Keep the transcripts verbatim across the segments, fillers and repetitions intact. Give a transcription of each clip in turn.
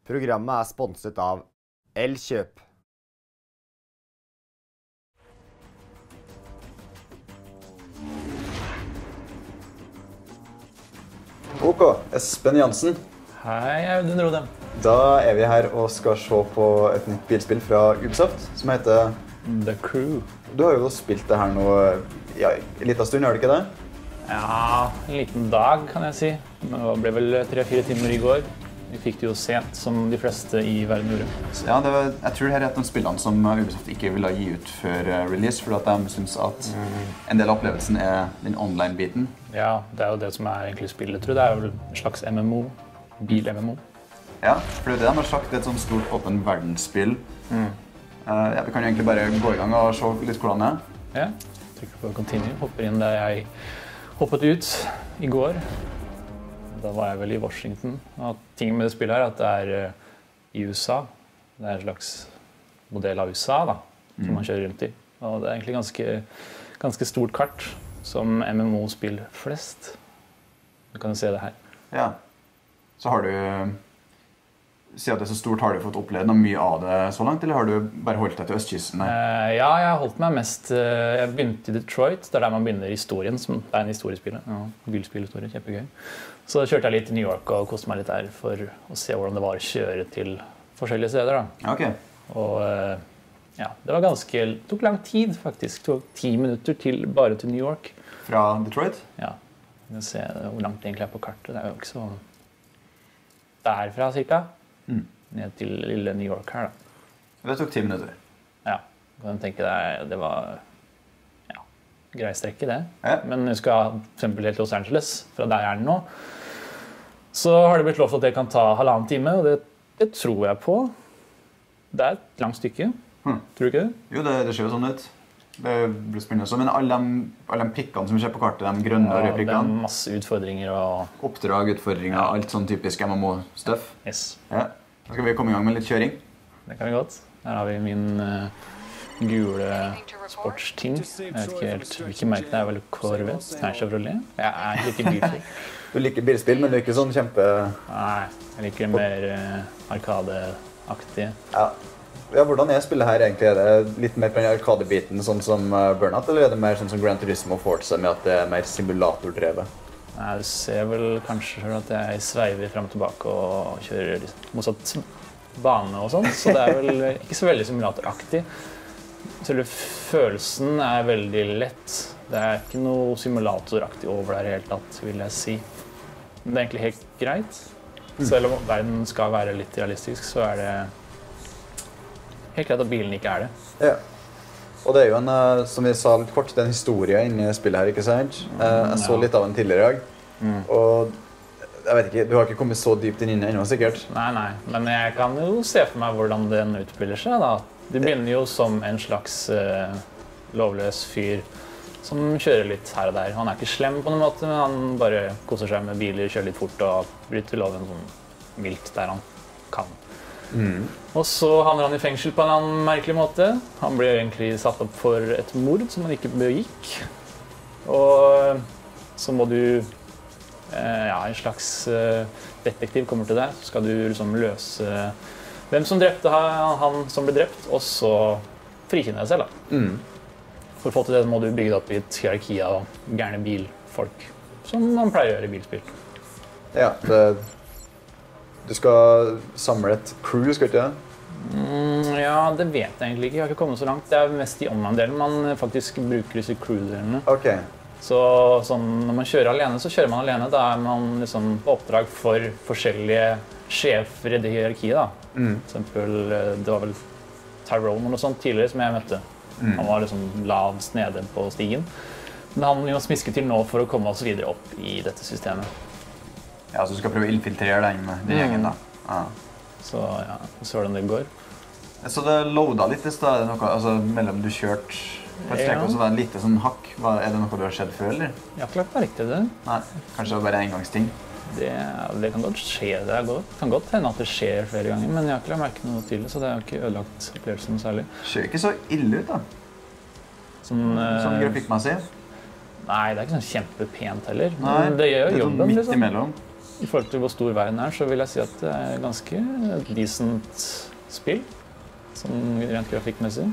Programmet er sponset av Elkjøp. Ok, Espen Jansen. Hei, Audun Rodem. Da er vi her og skal se på et nytt bilspill fra Ubisoft, som heter The Crew. Du har jo spilt det her nå ja, en liten stund, har du ikke det? Ja, en liten dag kan jeg si. Men det ble vel tre-fire timer i går. Vi fikk det jo sent, som de fleste i verden gjorde. Ja, det var, jeg tror det her er et av spillene som Ubisoft ikke ville gi ut før release, fordi at de synes at en del av opplevelsen er den online-biten. Ja, det er jo det som er egentlig spillet, tror jeg. Det er vel en slags M M O, bil-M M O. Ja, for det er det de har sagt, det er et sånt stort åpen verdensspill. Mm. Uh, ja, vi kan jo egentlig bare gå i gang og se litt hvordan det er. Ja, trykker på continue, hopper inn der jeg hoppet ut i går. Da var jeg vel i Washington. Og tingen med det spillet her er at det er uh, i U S A. Det er en slags modell av U S A da, som mm. man kjører rundt i. Og det er egentlig ganske, ganske stort kart, som M M O-spill flest. Du kan jo se det her. Ja. Så har du, si at det er så stort, har du fått opplevd noe mye av det så langt, eller har du bare holdt deg til østkysten her? Uh, ja, jeg har holdt meg mest, uh, jeg begynte i Detroit, det er der man begynner historien, som er en historiespill. Ja, bilspillhistorie, kjempegøy. Så kjørte jeg litt til New York og kostet meg litt der for å se hvordan det var å kjøre til forskjellige steder da. Ok. Og uh, ja, det var ganske, det tok lang tid faktisk, det tok ti minutter til, bare til New York. Fra Detroit? Ja, vi kan se hvor langt det egentlig er på kartet, det er jo ikke så derfra cirka, mm. ned til lille New York her da. Det tok ti minutter? Ja, kan du tenke deg, det var ja, grei strekke det. Ja. Men du skal for eksempel helt til Los Angeles, fra der jeg er nå, så har det blitt lovt at det kan ta halvannen time, og det, det tror jeg på. Det er et langt stykke, hmm. tror du ikke det? Jo, det, det ser jo sånn ut. Det blir spennende også, men alle de, alle de prikkene som vi ser på kartet, de grønne og røde prikkene. Ja, det er masse utfordringer og... Oppdrag, utfordringer, ja. Alt sånn typisk M M O-stuff. Yes. Ja. Da skal vi komme i gang med litt kjøring. Det kan vi godt. Her har vi min uh, gule sportsting. Jeg vet ikke helt hvilken merke det er, vel Corvette? Nei, Chevrolet? Jeg er ikke bilspill. Du liker bilspill, men du er ikke sånn kjempe... Nei, jeg liker mer uh, arkadeaktig. Ja. Ja, hvordan er spillet her egentlig? Er det litt mer på den arkadebiten, sånn som Burnout, eller er det mer sånn som Gran Turismo og Forza med at det er mer simulatordrevet? Nei, du ser vel kanskje selv at jeg sveiver frem og tilbake og kjører motsatt bane og sånn, så det er vel ikke så veldig simulatoraktig. Selve følelsen er veldig lett. Det er ikke noe simulatoraktig over der helt tatt, vil jeg si. Men det er egentlig helt greit. Selv om verden skal være litt realistisk, så er det helt greit at bilen ikke er det. Ja. Og det er jo en, som vi sa litt kort, det er en historie inne i spillet her, ikke sant? Jeg så litt av den tidligere i dag. Mm. Og jeg vet ikke, du har ikke kommet så dypt inn ennå, sikkert? Nei, nei. Men jeg kan jo se for meg hvordan den utspiller seg, da. Det begynner jo som en slags uh, lovløs fyr som kjører litt her og der. Han er ikke slem på noen måte, men han bare koser seg med biler, kjører litt fort og bryter loven sånn mildt der han kan. Mm. Og så havner han i fengsel på en annen merkelig måte. Han blir egentlig satt opp for et mord som han ikke begikk. Og så må du eh, ja, en slags eh, detektiv kommer til deg. Så skal du liksom løse hvem som drepte han, han som ble drept, og så frikjenne deg selv da. Mm. For å få til det må du bygge opp i et hierarki av gærne bilfolk, som man pleier å gjøre i bilspill. Ja, det du skal samle et crew, skal ikke det? Mm, ja, det vet jeg egentlig ikke. Jeg har ikke kommet så langt. Det er mest i online-delen man faktisk bruker disse crew-delene. Okay. Så sånn, når man kjører alene, så kjører man alene. Da er man liksom på oppdrag for forskjellige sjefer i det hierarkiet. Da. Mm. For eksempel, det var vel Tyrone eller noe sånt tidligere som jeg møtte. Mm. Han var liksom lavst nede på stigen. Men han må smiske til nå for å komme oss videre opp i dette systemet. Ja, så du skal prøve å infiltrere den med den gjengen da. Ja. Så ja, så hvordan det går. Så det loadet litt i sted, noe, altså mellom du kjørt på et strek, ja. Og så var det en lite sånn hakk. Er det noe du har skjedd før, eller? Jeg har ikke lagt merke til det. Nei, kanskje det var bare en engangsting? Det, det kan godt skje, det er godt. kan godt hende at det skjer flere ganger, men jeg har ikke lagt merke noe til det, så det har ikke ødelagt opplevelsen særlig. Det ser ikke så ille ut da. Sånn, sånn grafikkmessig? Nei, det er ikke sånn kjempepent heller. Nei, men det gjør det er jobben, sånn midt liksom. imellom. i forhold til hvor stor verden er, så vil jeg si at det er ganske decent spill, sånn rent grafikkmessig.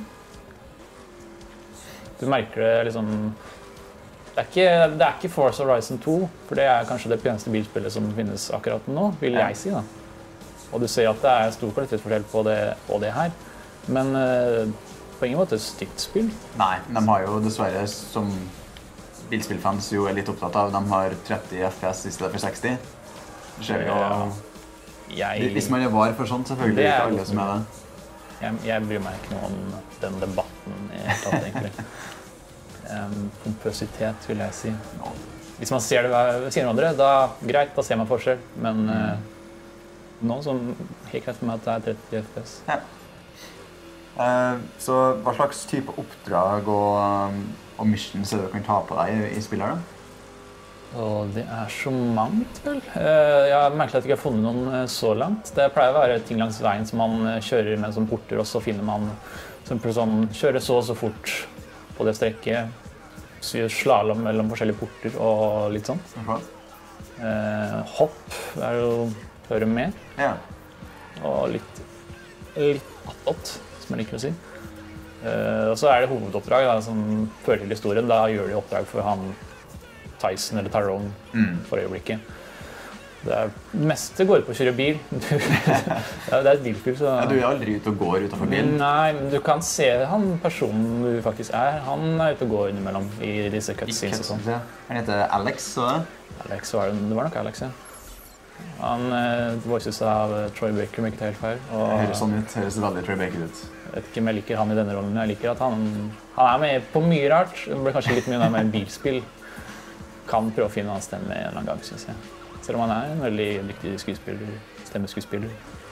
Du merker det liksom... Det er, ikke, det er ikke Forza Horizon to, for det er kanskje det peneste bilspillet som finnes akkurat nå, vil jeg si da. Og du ser at det er stor kvalitetsforskjell på det og det her, men uh, på ingen måte stygt spill. Nei, de har jo dessverre, som bilspillfans jo er litt opptatt av, de har tretti F P S i stedet for seksti. Det skjer jo... Jeg... Hvis man er var for sånt, selvfølgelig er ikke alle som er det. Jeg, jeg bryr meg ikke noe om den debatten i helt tatt, egentlig. Um, pompøsitet, vil jeg si. Hvis man ser det ved siden av andre, da greit, da ser man forskjell. Men uh, nå som helt greit for meg at det er tretti F P S. Ja. Uh, så hva slags type oppdrag og, um, og missions er det du kan ta på deg i, i spillet da? Og det er så mangt, vel. Uh, jeg har merket at jeg ikke har funnet noen uh, så langt. Det pleier å være ting langs veien som man uh, kjører med som porter, og så finner man sånn, kjører så og så fort på det strekket, slalom mellom forskjellige porter og litt sånt. Okay. Eh, hopp er jo hører med. Ja. Og litt, litt attåt, som jeg liker å si. Eh, og så er det hovedoppdrag da, som fører til historien. Da gjør de oppdrag for han Tyson eller Tyrone mm. for øyeblikket. Det, er, det meste går på å kjøre bil. det er et bilspill, så... Ja, du er aldri ute og går utenfor bilen? Nei, men du kan se han personen du faktisk er. Han er ute og går innimellom i disse cutscenes og sånn. Ja. Han heter Alex, så det? Alex var det. Det var nok Alex, ja. Han uh, voices av uh, Troy Baker, om ikke helt feil. Og, det høres sånn ut. Høres veldig Troy Baker ut. Jeg vet ikke om jeg liker han i denne rollen. Jeg liker at han, han er med på mye rart. Det blir kanskje litt mye mer bilspill. Kan prøve å finne hans stemme en eller annen gang, synes jeg. Selv om han er en veldig dyktig skuespiller, stemmeskuespiller.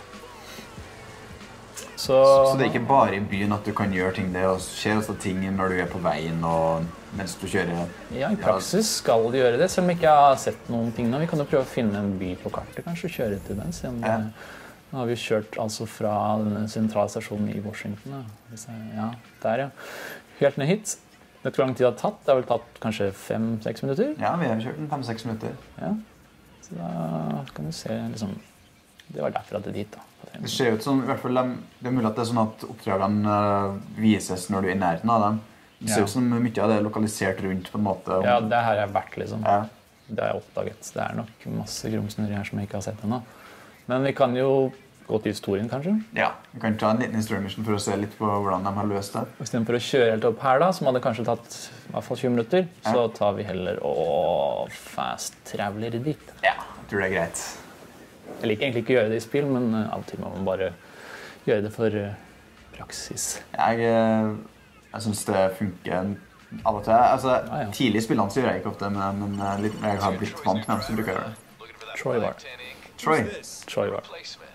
Så, så det er ikke bare i byen at du kan gjøre ting, det skjer også ting når du er på veien og mens du kjører? Ja, i praksis skal du gjøre det, selv om jeg ikke har sett noen ting nå. Vi kan jo prøve å finne en by på kartet, kanskje kjøre til den. Se om det, nå har vi kjørt altså fra den sentralstasjonen i Washington. Da. Ja, der ja. Helt ned hit. Vet du hvor lang tid det har tatt? Det har vel tatt kanskje fem-seks minutter? Ja, vi har kjørt den fem-seks minutter. Ja. Så da kan du se, liksom, det var derfor at det er dit da. Det ser ut som, i hvert fall, det er mulig at det er sånn at oppdragene vises når du er i nærheten av dem. Det ser ut som mye av det er lokalisert rundt på en måte. Ja, det her har jeg vært, liksom. Ja. Det har jeg oppdaget. Det er nok masse grumsnurri her som jeg ikke har sett ennå. Men vi kan jo gå til historien, kanskje? Ja, vi kan ta en liten historiemission for å se litt på hvordan de har løst det. I stedet for å kjøre helt opp her da, som hadde kanskje tatt i hvert fall tjue minutter, ja. Så tar vi heller og fast-traveler dit. Ja, jeg tror det er greit. Jeg liker egentlig ikke å gjøre det i spill, men av og til må man bare gjøre det for praksis. Jeg, jeg synes det funker av og til. Altså, ah, ja. Tidlig i spillene så gjør jeg ikke ofte, men, men litt, jeg har blitt vant med dem som bruker det. Troy var. Troy? Troy var.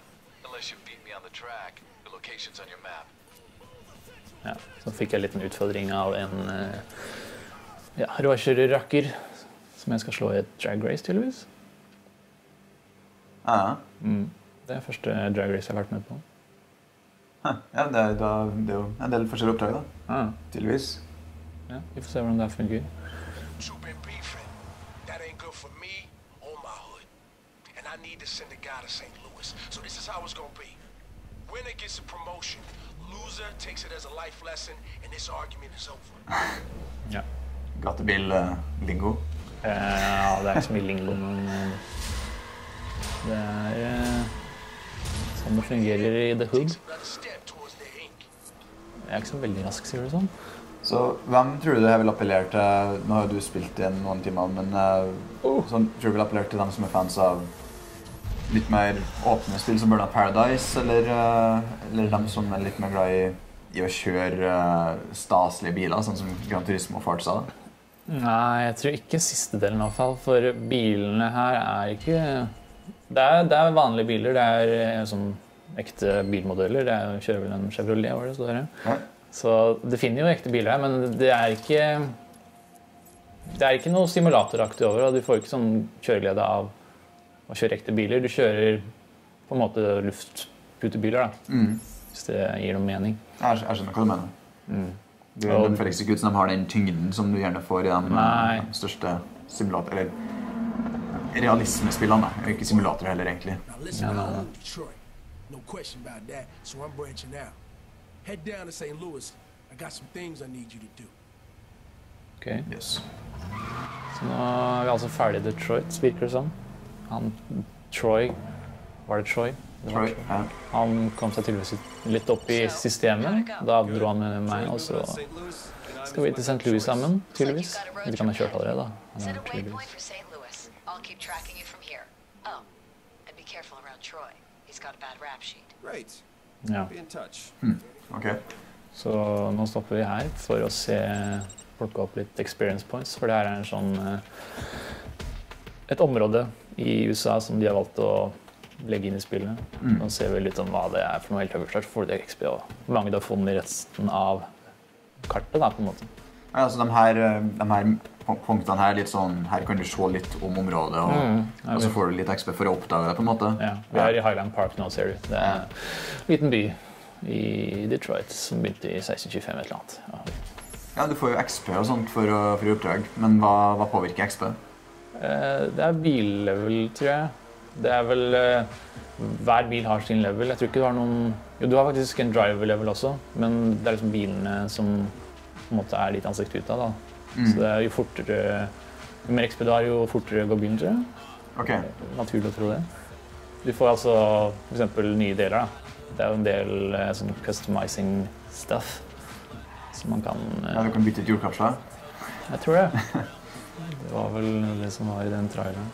Ja, så fikk jeg en liten utfordring av en ja, råkjører-rakker som jeg skal slå i et drag race, tydeligvis. Ja. Mm. Det er første drag race jeg har vært med på. Ja, det er, da, det er jo en del forskjellige oppdrag da, ja. Tydeligvis. Ja, vi får se hvordan det fungerer. Ja. Gatebil-lingo. Ja, det er ikke så mye lingo, men det er eh, sånn det fungerer i The Hood. Jeg er ikke så veldig rask, sier du sånn. Så hvem tror du jeg vil appellere til? Nå har du spilt igjen noen timer, men uh, oh. sånn, tror du vil appellere til dem som er fans av litt mer åpne spill som Burnout Paradise, eller, uh, eller dem som er litt mer glad i, i å kjøre uh, staselige biler, sånn som Gran Turismo og Forza? Nei, jeg tror ikke siste delen i hvert fall, for bilene her er ikke... Det er, det er vanlige biler, det er sånn ekte bilmodeller, det er, kjører vel en Chevrolet, var det så der, ja. Så det finner jo ekte biler her, men det er ikke det er ikke noe simulatoraktig over, og du får ikke sånn kjøreglede av å kjøre ekte biler. Du kjører på en måte luftputebiler da, mm. hvis det gir noen mening. Jeg, jeg skjønner hva du mener. Mm. Du, og, de føler ikke ut som de har den tyngden som du gjerne får i den, den største simulator, eller realismespillene, og ikke simulatorer heller, egentlig. Now listen, I own Detroit. No question about that, so I'm branching out. Head down to Saint Louis. I got some things I need you to do. Ok. Yes. Så nå er vi altså ferdig i Detroit, virker det som. Han, Troy, var det Troy? Det var Troy, ja. Han kom seg tydeligvis litt opp i systemet. Da dro han med meg, og så skal vi til Saint Louis sammen, tydeligvis. Vi kan ha kjørt allerede, da. Han Set er a tydeligvis. waypoint for Saint Louis. I'll keep tracking you from here. Oh, and be careful around Troy. He's got a bad rap sheet. Great. Ja. Be in touch. Ok. Så nå stopper vi her for å se, plukke opp litt experience points, for det her er en sånn, eh, et område i U S A som de har valgt å legge inn i spillet. Mm. Nå ser vi litt om hva det er for noe helt øverst, så får du det X P og hvor mange du har funnet i resten av kartet, da, på en måte. Ja, altså de her, de her punktene her, litt sånn, her kan du se litt om området, og, Mm, ja, og så vi- får du litt X P for å oppdage det, på en måte. Ja, vi er i Highland Park nå, ser du. Det er en liten by i Detroit som begynte i seksten tjuefem, et eller annet. Ja. Ja, du får jo X P og sånt for, å- for oppdrag, men hva, hva påvirker X P? Eh, Det er billevel, tror jeg. Det er vel eh, hver bil har sin level. Jeg tror ikke du har noen. Jo, du har faktisk en driver level også, men det er liksom bilene som på en måte er ditt ansikt ut av, da. Så det er jo fortere Jo mer X P du har, jo fortere går bilen, tror jeg. Ok. Naturlig å tro det. Du får altså for eksempel nye deler, da. Det er jo en del eh, sånn customizing stuff som man kan eh, Ja, du kan bytte ut hjulkapsler. Jeg tror det. Det var vel det som var i den traileren.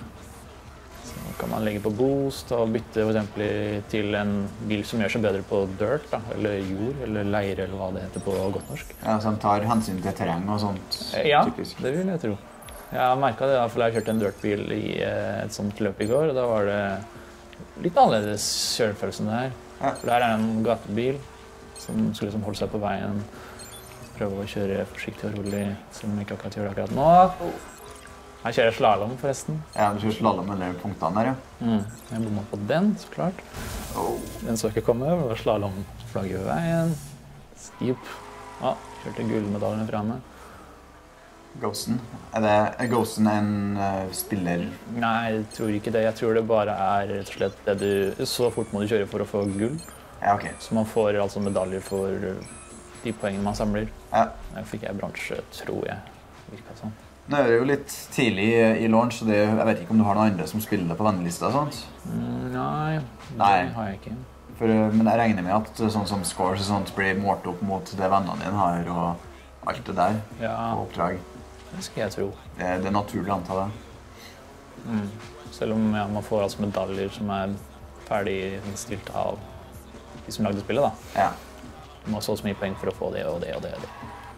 Så nå kan man legge på boost og bytte for eksempel i- til en bil som gjør seg bedre på dirt, da, eller jord, eller leire, eller hva det heter på godt norsk. Ja, så de tar hensyn til terreng og sånt. Eh, Ja, typisk. det vil jeg tro. Jeg har merket det, da, for jeg kjørte en dirtbil i eh, et sånt løp i går, og da var det litt annerledes kjørefølelsen der. Ja. For der er en gatebil som skulle liksom holde seg på veien, prøve å kjøre forsiktig og rolig, som jeg ikke akkurat gjør det akkurat nå. Her kjører jeg slalom, forresten. Ja, du kjører slalom mellom punktene der, ja. Mm. Jeg bommet på den, så klart. Oh. Den så ikke komme, det var slalomflagget ved veien. Stip. Ja, kjørte gullmedaljen fremme. Ghosten. Er, det, er Ghosten en uh, spiller? Nei, jeg tror ikke det. Jeg tror det bare er rett og slett det du... Så fort må du kjøre for å få gull. Ja, ok. Så man får altså medaljer for de poengene man samler. Ja. Der fikk jeg bronse, tror jeg. Virket sånn. Nå er det jo litt tidlig i launch, så det, jeg vet ikke om du har noen andre som spiller det på vennelista og sånt. Mm, nei, Nei. det har jeg ikke. For, uh, men jeg regner med at sånn som scores og sånt blir målt opp mot det vennene dine har, og alt det der Ja, på oppdrag. det skal jeg tro. Det, det er naturlig å anta det. Mm. Selv om ja, man får altså medaljer som er ferdig innstilt av de som lagde spillet, da. Ja. Du må ha så mye poeng for å få det og det og det og det.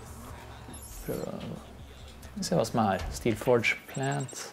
Prøve å se hva som er her. Steelforge Plant.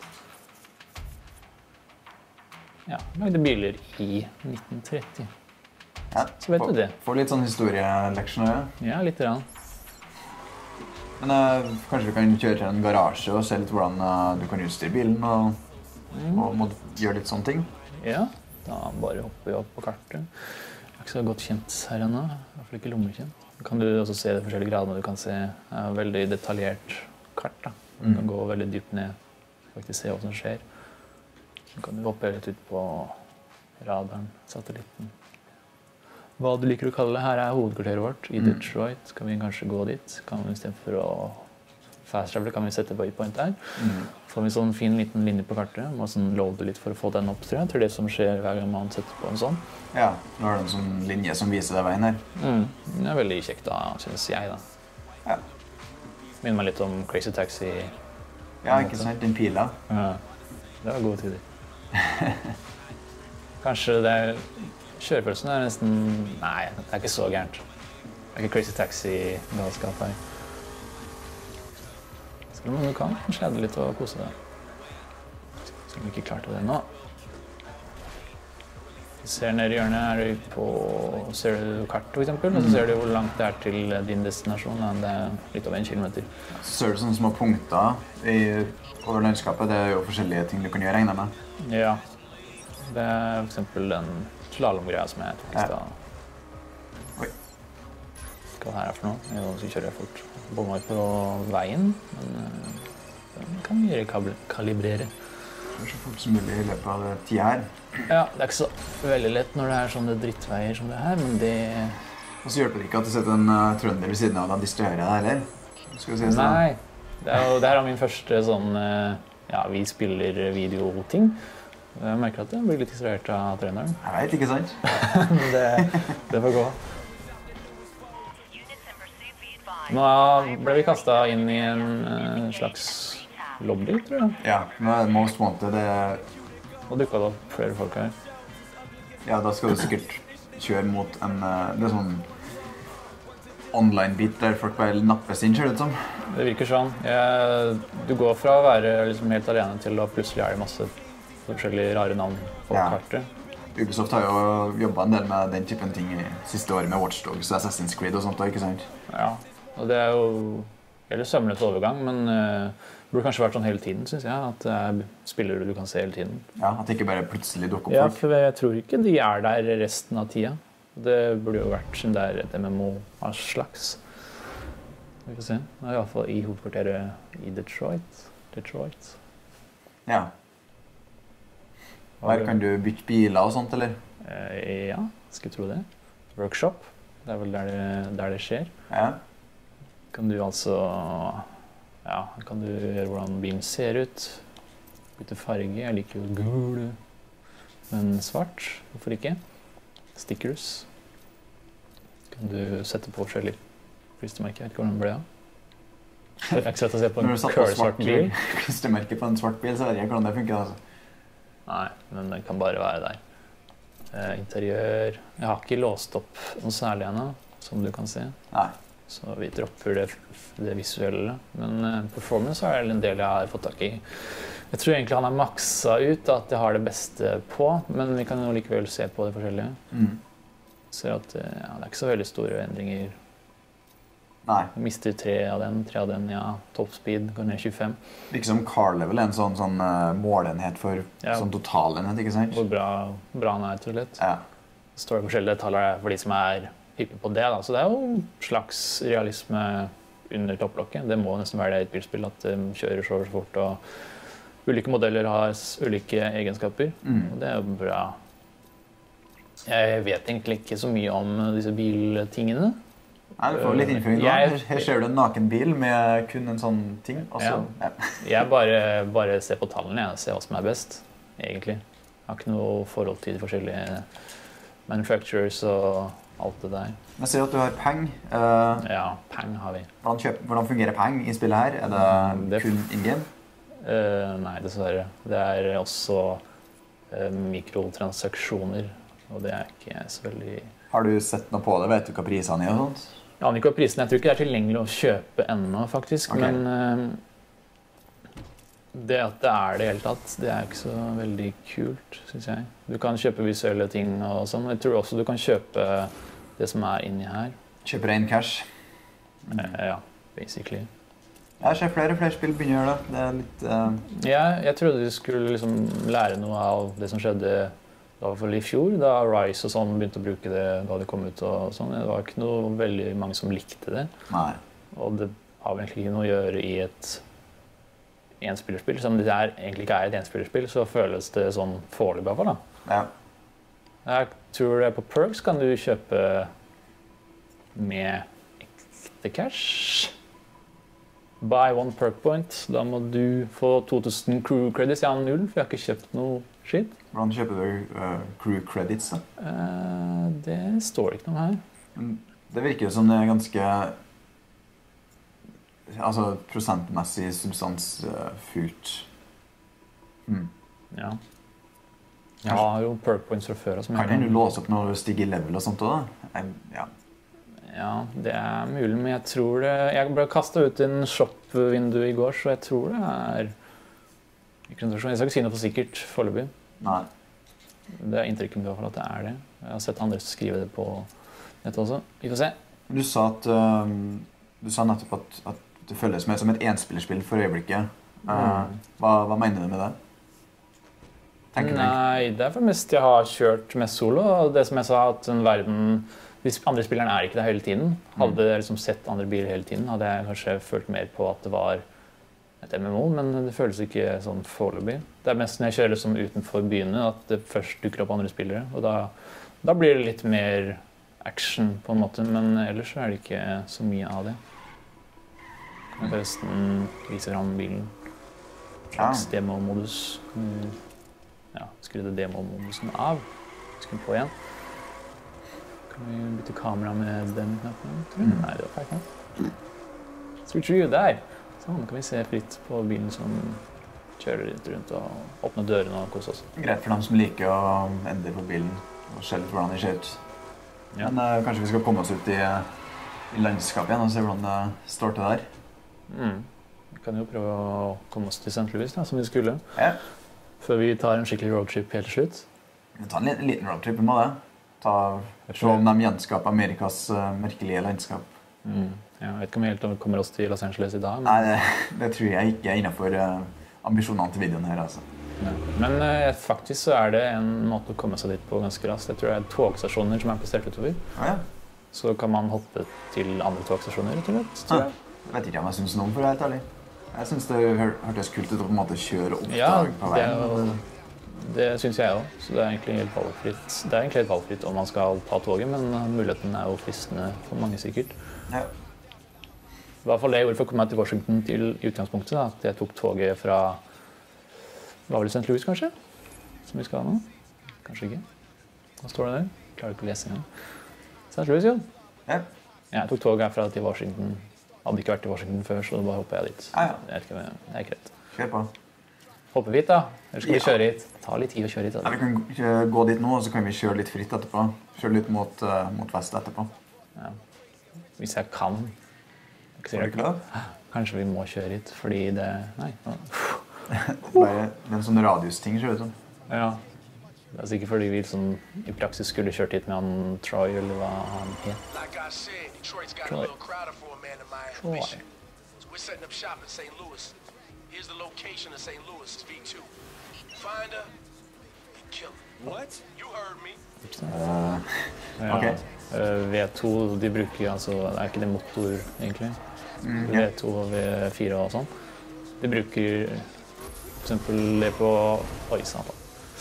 Ja, lagde biler i nitten tretti. Ja. Så vet Får- du det. Får litt sånn historieleksjoner, ja. Ja, litt grann. Men uh, kanskje vi kan kjøre til en garasje og se litt hvordan uh, du kan utstyre bilen og, og må gjøre litt sånne ting. Ja, da bare hopper vi opp på kartet. Jeg er ikke så godt kjent her ennå, i hvert fall ikke lommekjent. Da kan du også se de forskjellige gradene du kan se. Det er et veldig detaljert kart, da. Du kan gå veldig dypt ned, faktisk se hva som skjer. Så kan du hoppe litt ut på radaren, satellitten. Hva du liker å kalle det. Her er hovedkvarteret vårt i Detroit. Kan vi kanskje gå dit? Kan vi i stedet for å fast travel kan vi sette waypoint der. Mm. Får vi sånn fin liten linje på kartet. Må sånn loade litt for å få den opp, tror jeg. Til det som skjer hver gang man setter på en sånn. Ja, nå har du en sånn linje som viser deg veien her. Mm. Det er veldig kjekt da, synes jeg da. Ja, Minner meg litt om Crazy Taxi. ja ikke sant? Den pila. Ja, det var gode tider. Kanskje det er... Kjørefølelsen er nesten... Nei, det er ikke så gærent. Det er ikke Crazy Taxi-galskap her. Selv om du kan sladde litt og kose deg. Selv om du ikke klarte det nå. Du ser ned i hjørnet, er du på... Ser du kartet, for eksempel, og så ser du hvor langt det er til din destinasjon. Det er litt over en kilometer. Så ser du sånne små punkter i, over landskapet. Det er jo forskjellige ting du kan gjøre, regner jeg med. Ja. Det er for eksempel den slalomgreia som jeg tok i stad. Oi. Hva her er for noe? Jo, så kjører jeg fort. Bommer på veien, men øh, den kan gjøre kabel kalibrere. så fort som mulig i løpet av det tida her. Ja, det er ikke så veldig lett når det er sånne drittveier som det her, men det... Og så hjelper det ikke at du setter en uh, trønder ved siden av deg, distraherer deg heller. Skal vi si sånn. Nei, det er jo det her er min første sånn, uh, ja, vi spiller videoting. Jeg merker at jeg blir litt distrahert av treneren. Jeg vet, ikke sant? Men det, det får gå. Nå ble vi kastet inn i en uh, slags lobby, tror jeg. Ja, nå er det Most Wanted. Det... Og dukket det opp flere folk her. Ja, da skal du sikkert kjøre mot en uh, det er sånn online-bit der folk bare nappes inn, ser det ut som. Det virker sånn. Jeg, du går fra å være liksom helt alene til å plutselig er det masse forskjellige rare navn på Ja. kartet. Ubisoft har jo jobbet en del med den typen ting i siste året med Watch Dogs og Assassin's Creed og sånt, da, ikke sant? Ja, og det er jo veldig sømløs overgang, men uh, det burde kanskje vært sånn hele tiden, synes jeg, at det er spillere du kan se hele tiden. Ja, at det ikke bare plutselig dukker opp Ja, folk. for jeg tror ikke de er der resten av tida. Det burde jo vært som det er et M M O av slags. Vi får se. Det er i hvert fall i hovedkvarteret i Detroit. Detroit. Ja. Her kan du bytte biler og sånt, eller? Eh, ja, skulle tro det. Workshop. Det er vel der det, der det skjer. Ja. Kan du altså, ja, kan du gjøre hvordan bilen ser ut. Bytte farge. Jeg liker jo gul, men svart. Hvorfor ikke? Stickers. Kan du sette på forskjellige klistremerker. Jeg vet ikke hvordan det ble av. Det er ikke så lett å se på en Når du satt på curl svart svart bil. klistremerke på en svart bil, så vet jeg ikke hvordan det funker, altså. Nei, men den kan bare være der. Eh, interiør. Jeg har ikke låst opp noe særlig ennå, som du kan se. Nei. Så vi dropper det, det visuelle. Men eh, performance er en del jeg har fått tak i. Jeg tror egentlig han er maksa ut at jeg har det beste på, men vi kan jo likevel se på det forskjellige. Mm. Ser at ja, det er ikke så veldig store endringer. Nei. Jeg mister tre av den, tre av den, ja. Top speed går ned tjuefem. Virker som car level er en sånn, sånn uh, målenhet for Ja. sånn totalenhet, ikke sant? Hvor bra, bra han er, rett og slett. Ja. Det står forskjellige detaljer for de som er hyppige på det. Da. Så det er jo en slags realisme under topplokket. Det må nesten være det i et bilspill, at de kjører så fort, og ulike modeller har s- ulike egenskaper. Mm. Og det er jo bra. Jeg vet egentlig ikke så mye om disse biltingene. Nei, du får litt innføring da. Jeg- Her, her ser du en naken bil med kun en sånn ting. Og så, ja. Jeg bare, bare ser på tallene, jeg ser hva som er best, egentlig. Jeg har ikke noe forhold til de forskjellige manufacturers og alt det der. Jeg ser at du har penger. Uh, Ja, peng har vi. hvordan, kjøp, hvordan fungerer penger i spillet her? Er det, Det- kun in-game? Eh, nei, dessverre. Det er også eh, mikrotransaksjoner, og det er ikke så veldig... Har du sett noe på det? Vet du hva prisene er og sånt? Jeg aner ikke hva prisen er. Jeg tror ikke det er tilgjengelig å kjøpe ennå, faktisk. Ok. Men eh, det at det er det i hele tatt, det er ikke så veldig kult, synes jeg. Du kan kjøpe visuelle ting og sånn. Jeg tror også du kan kjøpe det som er inni her. Kjøper ren cash? Eh, ja, basically. Jeg ser flere og flere spill begynner å gjøre det. Det er litt... Uh, Jeg, jeg trodde du skulle liksom lære noe av det som skjedde i hvert fall i fjor, da Rise og sånn begynte å bruke det da det kom ut og sånn. Det var ikke noe veldig mange som likte det. nei. Og det har vel egentlig ikke noe å gjøre i et enspillerspill. Som det er, egentlig ikke er et enspillerspill, så føles det sånn foreløpig i hvert fall, da. Ja. Jeg tror det på Perks kan du kjøpe med ekte cash. Buy one perk point. Da må du få to tusen crew credits. Jeg har null, for jeg har ikke kjøpt noe shit. Hvordan kjøper du uh, crew credits da? Eh, det står ikke noe her. Men det virker jo som det er ganske... Altså, prosentmessig substansfullt. Hmm. Ja. Jeg har jo perk points fra før. Som Kan jeg du låse opp når du stiger i level og sånt også, da? Jeg, ja. Ja, det er mulig, men jeg tror det... Jeg ble kastet ut i en shop-vindu i går, så jeg tror det er... Jeg skal ikke si noe for sikkert foreløpig. Nei. Det er inntrykket mitt i hvert fall at det er det. Jeg har sett andre skrive det på nettet også. Vi får se. Du sa at... Um, du sa nettopp at, at det føles med som et enspillerspill for øyeblikket. Uh, Mm. hva, hva mener du med det? Tenker du? Nei, det er for mest jeg har kjørt mest solo, og det som jeg sa, at en verden... De andre spillerne er ikke der hele tiden. Hadde jeg liksom sett andre biler hele tiden, hadde jeg kanskje følt mer på at det var et M M O, men det føles ikke sånn foreløpig. Det er mest når jeg kjører liksom utenfor byene at det først dukker opp andre spillere, og da, da blir det litt mer action på en måte, men ellers så er det ikke så mye av det. Kan jeg forresten vise fram bilen. Slags Ja. demo-modus. Mm. Ja, skrudde demo-modusen av. Skru på igjen. Kan vi bytte kamera med den knappen? tror jeg? Mm. Nei, det var feil knapp. Switch view der. Sånn kan vi se fritt på bilen som kjører litt rundt og åpner dørene og koser oss. Greit for dem som liker å endre på bilen og se litt hvordan det ser ut. Ja. Men eh, kanskje vi skal komme oss ut i, i landskapet igjen og se hvordan det står til der. Mm. Vi kan jo prøve å komme oss til Saint Louis, da, som vi skulle. Ja. Før vi tar en skikkelig roadtrip helt til slutt. Vi tar en liten, liten roadtrip, vi må det. Ta, se om de gjenskaper Amerikas uh, merkelige landskap. Mm. Ja, jeg vet ikke om vi helt kommer oss til Los Angeles i dag. Men, Nei, det, det tror jeg ikke er innenfor uh, ambisjonene til videoen her, altså. ja. men eh, faktisk så er det en måte å komme seg dit på ganske raskt. Jeg tror det er togstasjoner som er plassert utover. Ah, ja. Så kan man hoppe til andre togstasjoner, rett og slett, tror jeg. Jeg vet ikke om jeg synes noe om, for å være helt ærlig. Jeg synes det hør, hørtes kult ut å på en måte kjøre oppdrag Ja, på det, er veien. jo, det synes jeg også. Så det er egentlig helt valgfritt. Det er egentlig helt valgfritt om man skal ta toget, men muligheten er jo fristende for mange sikkert. Ja. I hvert fall det jeg gjorde for å komme meg til Washington til i utgangspunktet, da, at jeg tok toget fra, var vel Saint Louis kanskje, som vi skal ha nå? Kanskje ikke. Hva står det der? Klarer ikke å lese engang. Saint Louis, jo. Ja. Ja, jeg tok toget herfra til Washington. Hadde ikke vært i Washington før, så da bare hoppet jeg dit. Ah, ja. Jeg vet ikke, det er greit. Kjør på. Hopper vi hit, da? Eller skal vi Ja. kjøre hit? Det tar litt tid å kjøre hit. Ja, Da. vi kan ikke gå dit nå, og så kan vi kjøre litt fritt etterpå. Kjøre litt mot, uh, mot vest etterpå. Ja. Hvis jeg kan. Jeg ikke Får du sikkert. ikke lov? Kanskje vi må kjøre hit, fordi det... Nei. Bare, det er en sånn radius-ting, ser det ut som. Ja. Det er sikkert fordi vi liksom, i praksis skulle kjørt hit med han Troy, eller hva han het. Like I said, Detroit's got Troy. a little crowded for a man of my Troy. ambition. So we're setting up shop in Saint Louis. Here's the location of Saint Louis V two. Find her and kill her. What? You heard me. Ikke sant? Uh, Ja. Ok. Eh, V to, de bruker altså, er ikke det motor egentlig? mm, ja. V to og V fire og sånn. De bruker for eksempel det på... Oi, satan.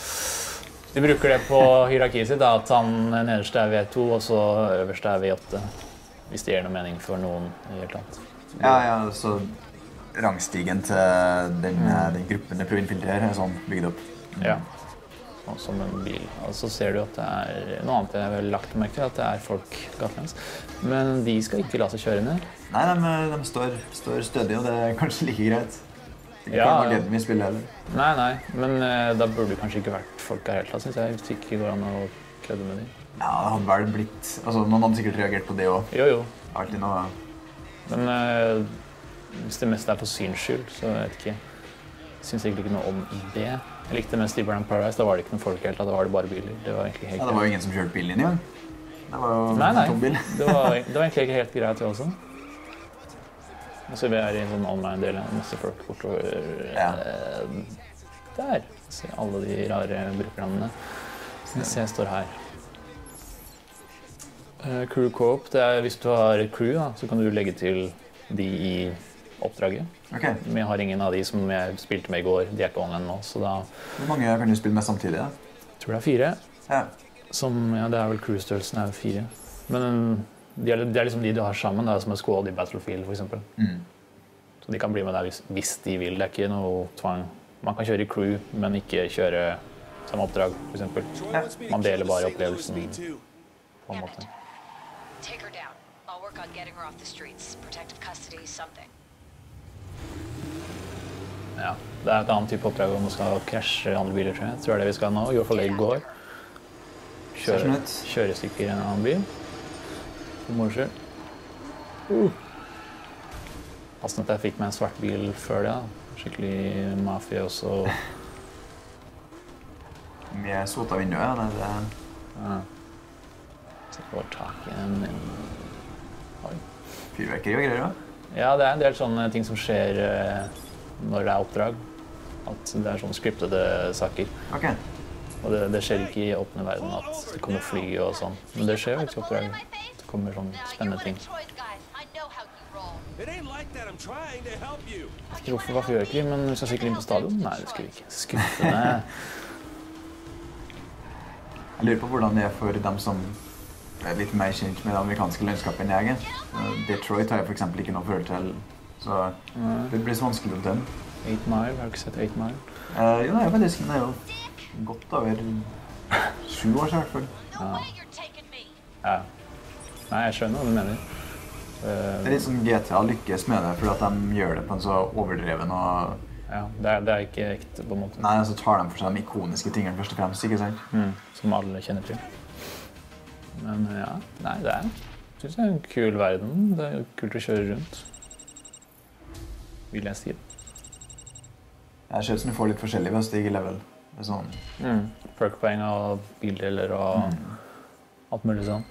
De bruker det på hierarkiet sitt, da, at han nederste er V to, og så øverste er V åtte. Hvis det gir noe mening for noen i helt annet. Ja, ja, så rangstigen til den, eh, den gruppen det prøver å infiltrere er sånn bygd opp. Ja. Sånn som en bil. Og så ser du at det er noe annet jeg har vel lagt merke til, at det er folk gatelangs. Men de skal ikke la seg kjøre ned. Nei, de, de står, står stødig, og det er kanskje like greit. Ikke Ja, ja, ja. gleden vi spiller heller. Nei, nei, men eh, da burde det kanskje ikke vært folk her helt, synes jeg. Hvis det ikke går an å kødde med dem. Ja, det hadde vel blitt... Altså, noen hadde sikkert reagert på det også. Jo, jo. Alltid noe... Men eh, hvis det meste er for syns skyld, så vet jeg ikke. Jeg synes egentlig ikke noe om det. Jeg likte mest i Burnout Paradise, da var det ikke noen folk helt, da var det bare biler. Det var egentlig helt Ja, det var jo ingen som kjørte bilen inn i gang. Det var jo Nei, nei. en tom bil. Det var, det var egentlig ikke helt greit det også. Nå ser vi her i en sånn online-del, masse folk bortover Ja. eh, der. Se alle de rare brukernavnene. Skal vi se, jeg står her. Eh, crew Co-op, det er hvis du har et crew, da, så kan du legge til de i oppdraget. Ok, Men jeg har ingen av de som jeg spilte med i går, de er ikke online nå, så da hvor mange kan du spille med samtidig da? tror jeg det er fire. Ja. Som, ja, det er vel crew-størrelsen er jo fire. Men de er, det er liksom de du har sammen, det er som en squad i Battlefield for eksempel. Mm. Så de kan bli med deg hvis, hvis de vil, det er ikke noe tvang. Man kan kjøre i crew, men ikke kjøre samme oppdrag for eksempel. Ja. Man deler bare opplevelsen på en måte. Take her down. I'll work on getting her off the streets. Protective custody, something. Ja, det er et annet type oppdrag om man skal krasje andre biler, tror jeg. Jeg tror det er det vi skal nå, i hvert fall det går. Ser Kjøre, sånn ut. kjøre stykker en annen bil. For moro skyld. Uh. Passende at jeg fikk meg en svart bil før det, da. Skikkelig mafia også. Mye sot av vinduet, ja. Nei, det Ja. Så jeg får tak i en... en... Oi. er fyrverkeri og greier, da. Ja, det er en del sånne ting som skjer eh, når det er oppdrag. At det er sånne scriptede saker. Ok. Og det, det skjer ikke i åpne verden at det kommer fly og sånn. Men det skjer jo ikke i oppdrag. Det kommer sånne spennende ting. Troy's guys. I know how you roll. It ain't like that. I'm trying to help you. Jeg vet ikke hvorfor, hvorfor gjør jeg ikke det, men vi skal sikkert inn på stadion. Nei, det skal vi ikke. Skuffende. Jeg lurer på hvordan det er for dem som er litt mer kjent med det amerikanske landskapet enn jeg er. Detroit har jeg for eksempel ikke noe forhold til, så det blir så vanskelig å dømme. Eight Mile, har du ikke sett Eight Mile? Uh, jo, det er jo faktisk, det er jo godt over sju år siden i hvert fall. Ja. Ja. Nei, jeg skjønner hva du mener. Det er litt sånn G T A lykkes med det, fordi at de gjør det på en så overdreven og... Ja, det er, det er ikke ekte på en måte. Nei, så tar de for seg de ikoniske tingene først og fremst, ikke sant? Mm, som alle kjenner til. Men ja, nei, det er, synes jeg er en kul verden. Det er kult å kjøre rundt. Vil jeg si det. Jeg ser ut som du får litt forskjellig ved å stige i level. Det er sånn... Mm. Perk-poeng og bildeler og mm. alt mulig sånn.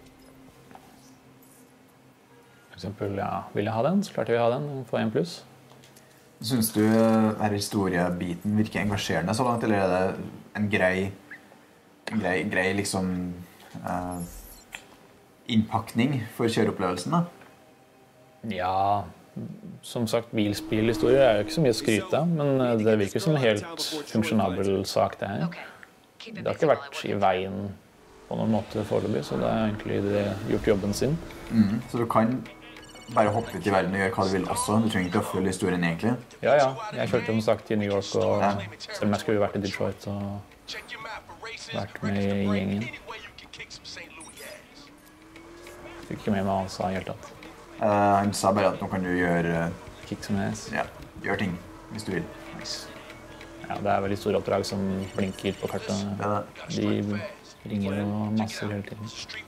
For eksempel, ja, vil jeg ha den, så klarte vi å ha den, få en pluss. Synes du denne historiebiten virker engasjerende så langt, eller er det en grei, en grei, grei liksom, uh, innpakning for kjøreopplevelsen da? Ja, som sagt, bilspillhistorie er jo ikke så mye å skryte av, men det virker som en helt funksjonabel sak det her. Det har ikke vært i veien på noen måte foreløpig, så det er egentlig det gjort jobben sin. Mm, så du kan bare hoppe ut i verden og gjøre hva du vil også. Du trenger ikke å følge historien egentlig. Ja, ja. Jeg kjørte som sagt i New York, og ja. Selv om jeg skulle vært i Detroit og vært med i gjengen. Fikk ikke med meg hva han sa helt tatt. Uh, han sa bare at nå kan du gjøre... Uh, Kick som helst. Ja, gjør ting hvis du vil. Nice. Ja, det er veldig store oppdrag som blinker på kartet. Det er det. De ringer og masse hele tiden.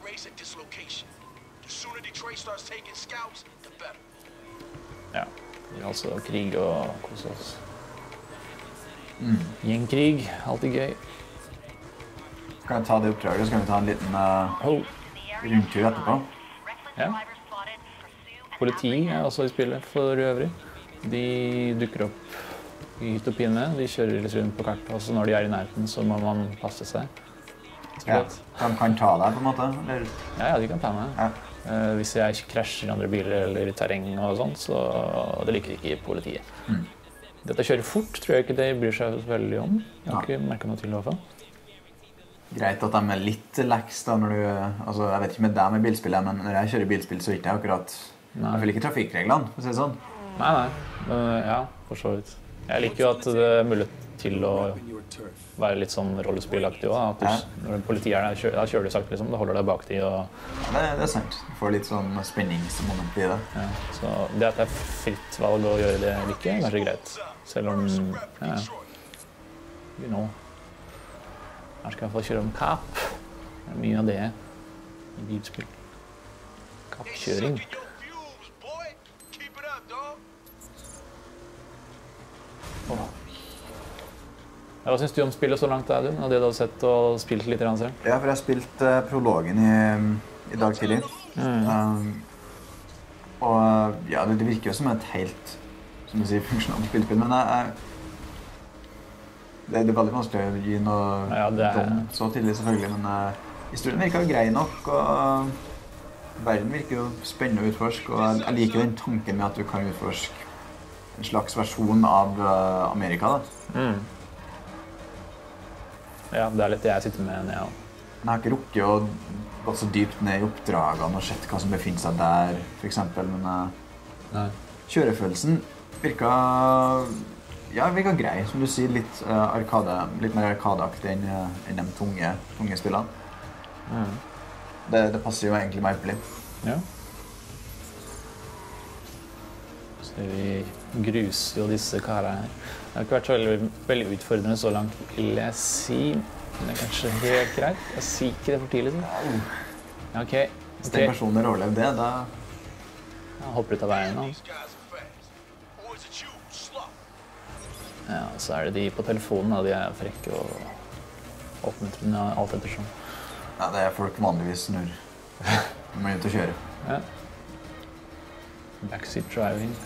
Ja, vi har altså krig og kose oss. Mm. Gjengkrig, alltid gøy. Kan jeg ta det oppdraget, så kan vi ta en liten uh, oh. rundtur etterpå. Ja. Politiet er også i spillet for øvrig. De dukker opp i hytt og pinne. De kjører litt rundt på kartet, og så når de er i nærheten så må man passe seg. Ja, de kan ta deg på en måte? Eller? Ja, ja, de kan ta meg. Ja. Uh, hvis jeg krasjer i andre biler eller i terreng og sånt, så det liker ikke politiet. Mm. Dette kjører fort, tror jeg ikke de bryr seg veldig om. Jeg har ja. ikke merket noe til i hvert fall. Greit at de er litt leks da når du... Altså, jeg vet ikke med deg med bilspillet, men når jeg kjører bilspill så er ikke jeg akkurat... Nei. Jeg føler ikke trafikkreglene, for å si det sånn. Nei, nei. Men, ja, for så vidt. Jeg liker jo at det er mulig til å være litt sånn rollespillaktig også. At du, når politiet er der, da kjører du sagt liksom, da holder deg bak de og... Det, det er sant. Du får litt sånn spenningsmoment i det. Ja, så det at det er fritt valg å gjøre det eller ikke, er kanskje greit. Selv om, ja, you know, her skal jeg få kjøre om kap. Det er mye av det i bilspill. Kappkjøring. Oh. Ja, hva synes du om spillet så langt, Audun? Og det du har sett og spilt litt selv? Ja, for jeg har spilt uh, prologen i, i dag tidlig. Mm. Um, og ja, det, det virker jo som et helt, som du sier, funksjonalt spillspill, men jeg, jeg, det, det er veldig vanskelig å gi noe ja, er... dom så tidlig selvfølgelig, men uh, historien virker jo grei nok, og uh, verden virker jo spennende å utforske, og jeg, jeg liker den tanken med at du kan utforske en slags versjon av uh, Amerika, da. Mm. Ja, det er litt det jeg sitter med, ja. Men jeg har ikke rukket å gå så dypt ned i oppdragene og sett hva som befinner seg der, for eksempel, men uh, kjørefølelsen virker, ja, virker grei, som du sier, litt, uh, arkade, litt mer arkadeaktig enn, uh, enn de tunge, tunge spillene. Mm. Det, det passer jo egentlig meg ypperlig. Ja. Så vi gruser jo disse karene her. Det har ikke vært så veldig, veldig utfordrende så langt, vil jeg si. Men det er kanskje helt greit. Jeg sier ikke det for tidlig. Så. Ja, ok. Hvis den personen har overlevd det, da... Ja, hopper ut av veien hans. Ja, så er det de på telefonen, da. De er frekke og oppmuntrende alt ettersom. Ja, det er folk vanligvis når de er ute å kjøre. Ja. Backseat driving.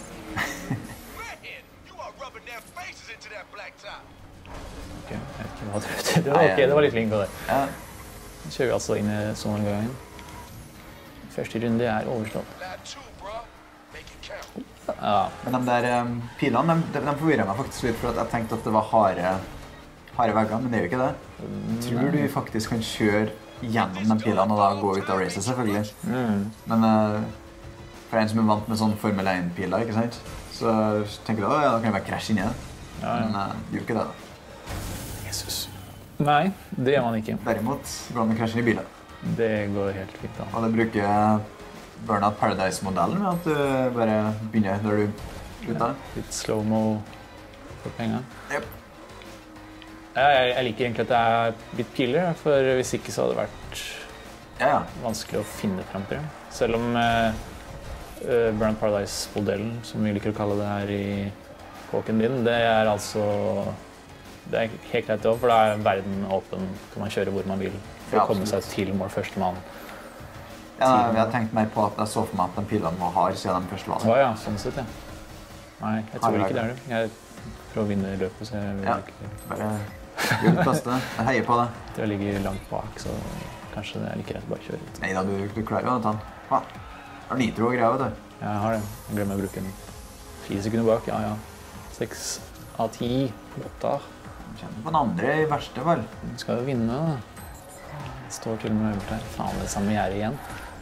Ok, jeg vet ikke hva du vet. Det var ok, det var litt flink på det. Ja. Nå kjører vi altså inn i sånn gangen. Første runde er overstått. count. Ja. Men de der um, pilene, de, de forvirrer meg faktisk litt, for at jeg tenkte at det var harde, harde vegger, men det er jo ikke det. Tror du faktisk kan kjøre gjennom de pilene og da gå ut av racet, selvfølgelig. Mm. Men uh, for en som er vant med sånn Formel én-piler, ikke sant? Så tenker du, ja, da kan jeg bare krasje inn i det. Ja, ja. Men uh, det gjør ikke det da. Jesus. Nei, det gjør man ikke. Derimot går det an å krasje inn i biler. Det går helt fint da. Og det bruker Burnout Paradise-modellen med at du bare begynner når du slutter. Litt slow-mo for penger. Yep. Jeg, jeg liker egentlig at det er litt piler, for hvis ikke så hadde det vært Ja, ja. vanskelig å finne frem til det. Selv om eh, uh, Burnout Paradise-modellen, som vi liker å kalle det her i kåken din, det er altså det er helt greit det også, for da er verden åpen, kan man kjøre hvor man vil for Ja, å komme seg absolutt. til mål førstemann. Ja, jeg har tenkt mer på at jeg så for meg at de pilene var hard siden de først var Å der. ja, sånn sett, ja. Nei, jeg tror ikke det er det. Jeg prøver å vinne løpet, så jeg vil Ja. ikke... Bare gjør det beste. Jeg heier på det. Jeg ligger langt bak, så kanskje det er like greit å bare kjøre litt. Neida, du, du klarer jo å ta den. Hva? Det er nitro og greier, vet du. Jeg har det. Jeg glemmer å bruke den. Fire sekunder bak, ja, ja. Seks av ti. Åtte. Kjenner på den andre i verste fall. Du skal jo vinne, da. Det står til og med øvert her. Faen, det er samme gjerdet igjen.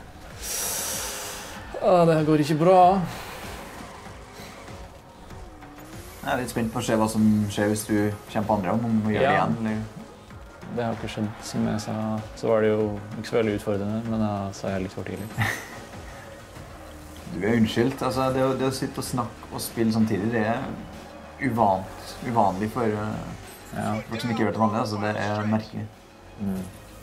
Åh, det her går ikke bra. Jeg er litt spent på å se hva som skjer hvis du kommer på andre om, om du gjør det Ja. igjen. Eller... Det har ikke skjedd, som jeg sa. Så var det jo ikke så veldig utfordrende, men da sa jeg litt for tidlig. Du er unnskyldt. Altså, det, å, det å sitte og snakke og spille samtidig, det er uvant, uvanlig for uh, Ja. folk som ikke gjør det til vanlig. Altså, det er merkelig. Mm.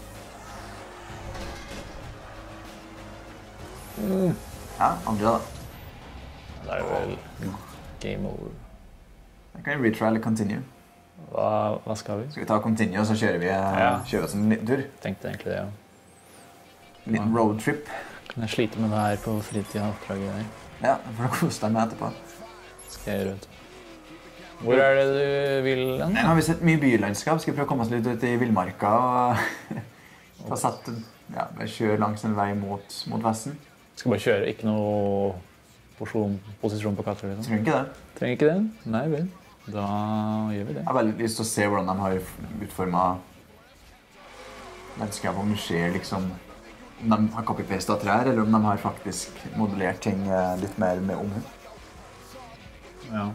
Mm. Ja, andre da. Det er jo vel game over. Da kan vi retry eller continue. Hva, hva skal vi? Skal vi ta continue, og så kjører vi, uh, Ja. kjører oss en liten tur. Tenkte egentlig det, ja. En liten roadtrip. Kan jeg slite med det her på fritida oppdraget der? Ja, for å kose deg med etterpå. Skal jeg gjøre det. Hvor er det du vil hen? Nå har vi sett mye bylandskap. Skal vi prøve å komme oss litt ut i villmarka og få satt, ja, kjøre langs en vei mot, mot vesten. Skal bare kjøre, ikke noe posisjon, posisjon på katter, liksom. Tror du ikke det? Trenger ikke det? Nei vel. Da gjør vi det. Jeg har veldig lyst til å se hvordan de har utformet landskap, om det skjer liksom om de har copy-pastet trær, eller om de har faktisk modellert ting eh, litt mer med omhu. Ja.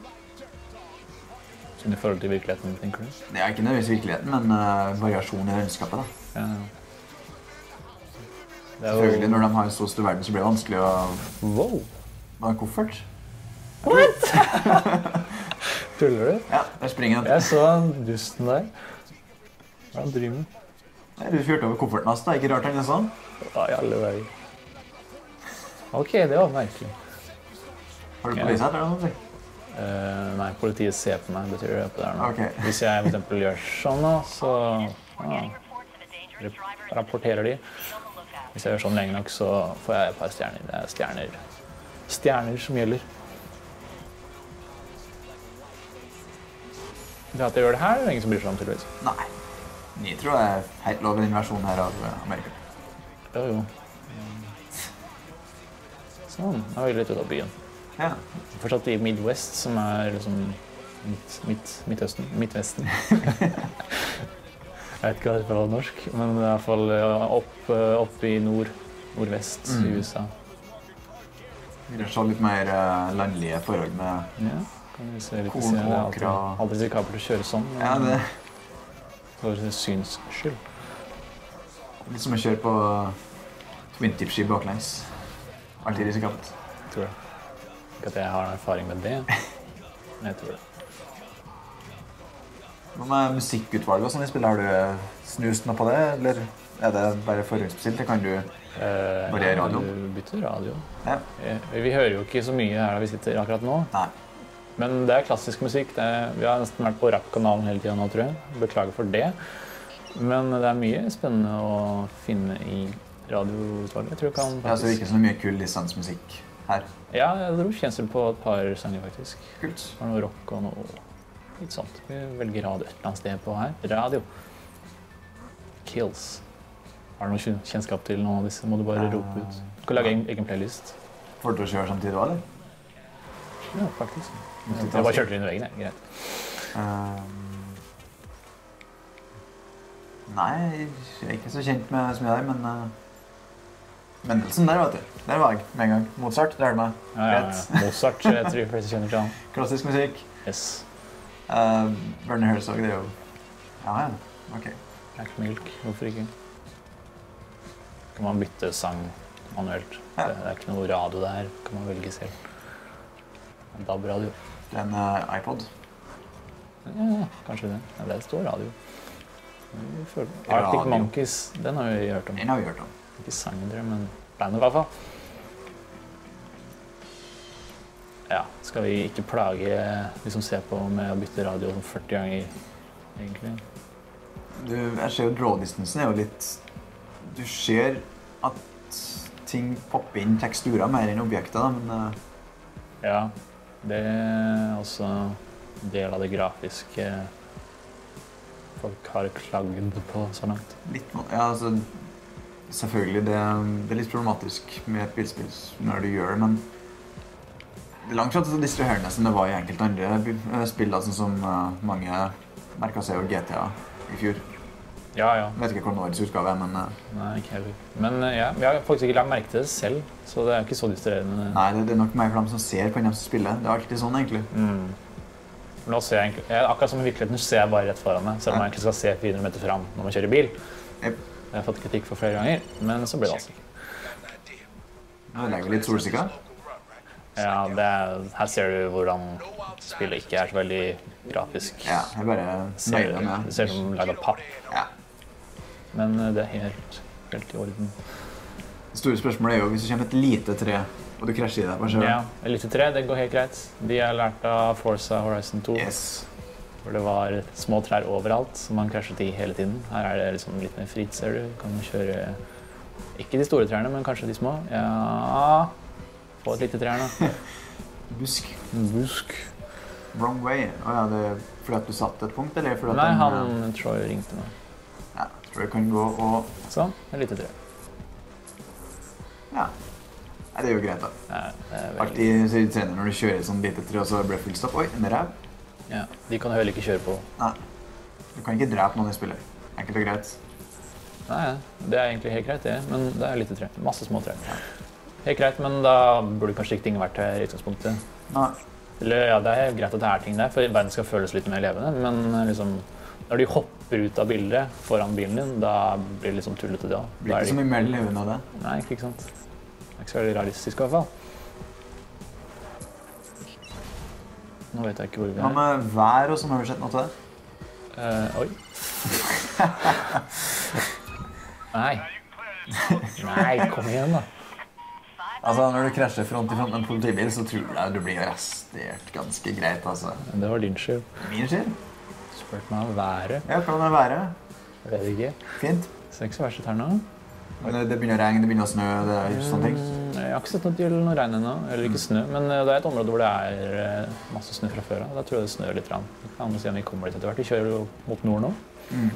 Sånn i forhold til virkeligheten, tenker du? Det er ikke nødvendigvis virkeligheten, men uh, variasjon i landskapet. Da. Ja, ja. Det er Selvfølgelig, når de har en så stor verden, så blir det vanskelig å Wow! ha en koffert. Tuller du? Ja, der springer den. Jeg så dusten der. Hva er det han driver med? Nei, du kjørte over kofferten hans, da. Ikke rart han er sånn. Ja, i alle veier. Ok, det var merkelig. Har du Ja. politiet eller noe sånt? Eh, nei, politiet ser på meg, betyr det på det her nå. Ok. Hvis jeg for eksempel gjør sånn nå, så ja, rap- rapporterer de. Hvis jeg gjør sånn lenge nok, så får jeg et par stjerner. Det er stjerner, stjerner som gjelder. Det at jeg gjør det her, er det ingen som bryr seg om, tydeligvis. Nei. Nitro er helt lov i den versjonen her av eh, Amerika. Jo, jo. Sånn, nå er vi litt ut av byen. Ja. Fortsatt i Midwest, som er liksom midt, midt, Midtøsten, Midtvesten. Jeg vet ikke hva det er på norsk, men det er i hvert fall ja, opp, opp i nord, nordvest Mm. i U S A. Vi vil se litt mer eh, landlige forhold med Ja, kan vi se litt Korn, se, det er åkre alltid, og- alltid risikabelt å kjøre sånn, ja, men det for syns skyld. er litt som å kjøre på twin tip ski baklengs. Alltid risikabelt. Tror jeg. Ikke at jeg har erfaring med det, men jeg tror det. Hva med musikkutvalg og sånn i spillet? Har du snust noe på det, eller er det bare forhåndsbestilt? Det kan du... Eh, Bare ja, radio? Du bytter radio. Ja. Eh, Vi hører jo ikke så mye her da vi sitter akkurat nå. Nei. Men det er klassisk musikk. Det er, vi har nesten vært på rap-kanalen hele tiden nå, tror jeg. Beklager for det. Men det er mye spennende å finne i radioutvalget. Jeg tror jeg kan Ja, så det faktisk... virker som mye kul lisensmusikk her. Ja, jeg dro kjensel på et par sanger, faktisk. Kult. Det var noe rock og noe litt sånt. Vi velger radio et eller annet sted på her. Radio. Kills. Har du noe kjennskap til noen av disse? Må du bare rope ut. Du kan lage en egen playlist. Får du til å kjøre samtidig også, eller? Ja, faktisk. Jeg bare kjørte inn i veggen, jeg. Greit. Um, nei, jeg er ikke så kjent med så mye der, men... Uh, Mendelssohn der, vet du. Der var jeg med en gang. Mozart, det er det meg. Ja, ja, ja. Mozart, jeg tror jeg fleste kjenner til han. Klassisk musikk. Yes. Uh, Werner Herzog, det er jo... Ja, ja. Ok. Black Milk, hvorfor ikke? Kan man bytte sang manuelt. Ja. Det, det er ikke noe radio der, kan man velge selv. En D A B-radio. Det er en uh, iPod. Ja, kanskje det. Ja, det står radio. Arctic Monkeys, den har vi hørt om. Den har vi hørt om. Ikke sangen dere, men bandet i hvert fall. Ja, skal vi ikke plage de som ser på med å bytte radio førti ganger, egentlig? Du, jeg ser jo draw-distansen er jo litt... Du ser at ting popper inn teksturer mer enn objekter, da, men... Uh... Ja, det er også en del av det grafiske folk har klagd på så langt. Litt, ja, altså... Selvfølgelig, det, det er litt problematisk med et bilspill når du gjør det, men det er langt så distraherende som det var i enkelte andre spill, da, sånn som uh, mange merket seg jo G T A i fjor. Ja, ja. Jeg vet ikke hvordan årets utgave er, men... Uh, Nei, ikke heller. Men uh, ja, vi har faktisk ikke lagt merke til det selv, så det er ikke så distraherende. Nei, det, det er nok mer for dem som ser på dem som spiller. Det er alltid sånn, egentlig. Mm. Nå ser jeg egentlig... Akkurat som i virkeligheten ser jeg bare rett foran meg, selv om jeg egentlig skal se fire hundre meter fram når man kjører bil. Yep. Jeg har fått kritikk for flere ganger, men så blir det altså ikke. Nå legger vi litt solsikker. Ja, det er, her ser du hvordan spillet ikke er så veldig grafisk. Ja, jeg bare nøyer med. Det ser ut som laget papp. Ja. Men det er helt, helt i orden. Det store spørsmålet er jo, hvis det kommer et lite tre, og du krasjer i det, hva skjer? Ja, et lite tre, det går helt greit. De har lært av Forza Horizon to. Yes. Hvor det var små trær overalt, som man krasjet i hele tiden. Her er det liksom litt mer fritt, ser du. Du kan kjøre, ikke de store trærne, men kanskje de små. Ja, få et lite trær nå. Busk. Busk. Wrong way. Å ja, det er fordi at du satt et punkt, eller fordi at Nei, den, han Troy ringte meg. Ja, jeg tror jeg kan gå og... Sånn, et lite tre. Ja. Nei, det er jo greit da. Ja, det er veldig... Alltid så irriterende når du kjører et sånt lite tre, og så blir det fullstopp. Oi, en ræv. Ja, de kan heller ikke kjøre på. Nei, du kan ikke drepe noen i spillet. Enkelt og greit. Nei, det er egentlig helt greit det, men det er lite tre. Masse små tre. Helt greit, men da burde kanskje ikke ting vært her i utgangspunktet. Nei. Eller, ja, det er greit at det er ting der, for verden skal føles litt mer levende, men liksom, når de hopper ut av bildet foran bilen din, da blir det liksom tullete det også. Blir ikke så mye mer levende av det. Nei, ikke sant. Det er ikke så veldig realistisk i hvert fall. Nå vet jeg ikke hvor vi er. Hva med vær og sånn, har du sett noe til det? Uh, oi. Nei. Nei, kom igjen da. Altså, når du krasjer front i front med en politibil, så tror jeg du blir arrestert ganske greit, altså. Det var din skyld. Min skyld? Spurte meg om været. Ja, hvordan er været? Jeg vet ikke. Fint. Det ser ikke så verst ut her nå. Men det begynner å regne, det begynner å snø, det er sånne ting. Jeg har ikke sett noe til noe regn ennå, eller ikke snø, men det er et område hvor det er masse snø fra før. Da tror jeg det snør litt. Vi kan se om vi kommer litt etter hvert. Vi kjører jo mot nord nå. Mm.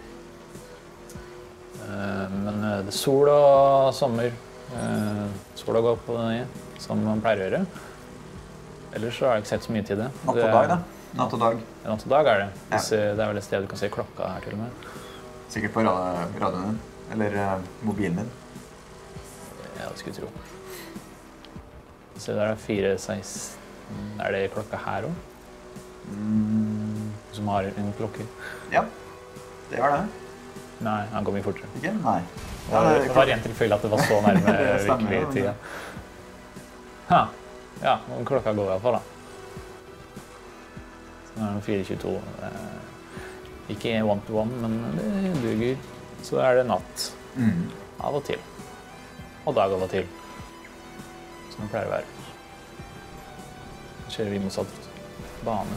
Men det er sol og sommer. Sola går på den, som man pleier å gjøre. Ellers så har jeg ikke sett så mye til det. Natt og dag, da? Natt og dag. Ja, natt og dag er det. Ja. Det er vel et sted du kan se klokka her til og med. Sikkert på radioen din. Eller uh, mobilen din. Ja, det skulle jeg tro. Se, der er fire seksten. Er det klokka her også? Mm. Som har en klokke? Ja, det var det. Nei, han går mye fortere. Ikke? Nei. Det var, det var rent tilfelle at det var så nærme virkelig tida. Ha, ja, klokka går i hvert fall da. Så nå er det fire tjueto. Ikke one to one, men det duger. Så er det natt. Mm. Av og til. Og dag av og til. Som det pleier å være. Så kjører vi motsatt bane.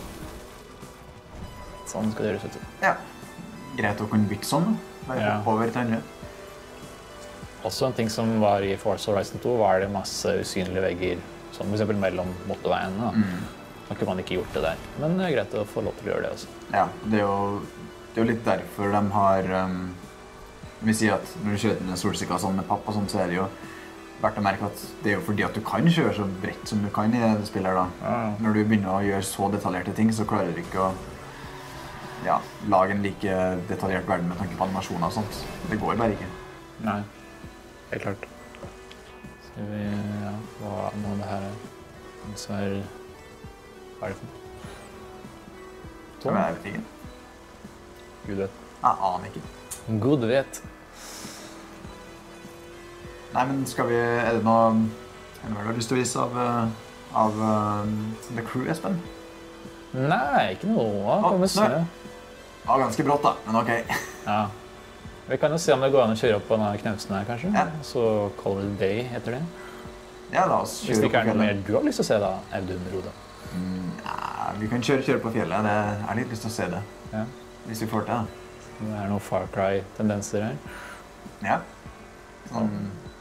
Sånn skal det gjøres ut. Ja. Greit å kunne bytte sånn. Bare ja. Over til andre. Også en ting som var i Forza Horizon to var det masse usynlige vegger. Som for eksempel mellom motorveiene. Mm. Da kunne man ikke gjort det der. Men det er greit å få lov til å gjøre det også. Ja, det er jo, det er jo litt derfor de har... Um, vi sier at når du kjører med solsikker sånn med papp og sånt, så er det jo verdt å merke at det er jo fordi at du kan kjøre så bredt som du kan i det spillet her da. Ja. Når du begynner å gjøre så detaljerte ting, så klarer du ikke å ja, lage en like detaljert verden med tanke på animasjoner og sånt. Det går bare ikke. Nei, helt klart. Skal vi, ja, hva må det her er? En svær... Hva er det for noe? Tom? Jeg vet ikke. Gud vet. Jeg aner ikke. Gud vet. Nei, men skal vi... Er det noe... Er det noe du har lyst til å vise av, eh, av uh, The Crew, Espen? Nei, ikke noe. Hva kan vi se? Ja, ganske brått da, men ok. Ja. Vi kan jo se om det går an å kjøre opp på denne knausen her, kanskje. Ja. Så call it a day etter det. Ja, la oss Hvis kjøre det ikke på er noe mer fjellet. du har lyst til å se da, Audun Roda. Mm, ja, vi kan kjøre, kjøre på fjellet. Det, jeg har litt lyst til å se det. Ja. Hvis vi får til det. Det er noen Far Cry-tendenser her. Ja. Sånn...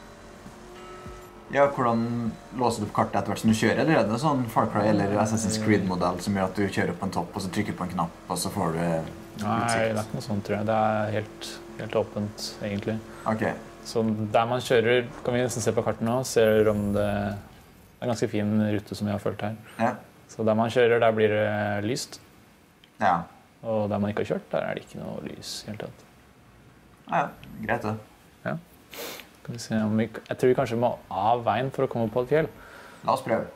Ja, hvordan låser du opp kartet etter hvert som du kjører? Eller er det sånn Far Cry eller Assassin's Creed-modell som gjør at du kjører opp på en topp, og så trykker på en knapp, og så får du utsikt? Nei, det er ikke noe sånt, tror jeg. Det er helt, helt åpent, egentlig. Ok. Så der man kjører, kan vi nesten se på kartet nå, ser om det det er en ganske fin rute som vi har følt her. Ja. Så der man kjører, der blir det lyst. Ja. Og der man ikke har kjørt, der er det ikke noe lys i hele tatt. Ja, greit det. Ja. Skal vi se om vi, jeg tror vi kanskje må av veien for å komme opp på et fjell. La oss prøve.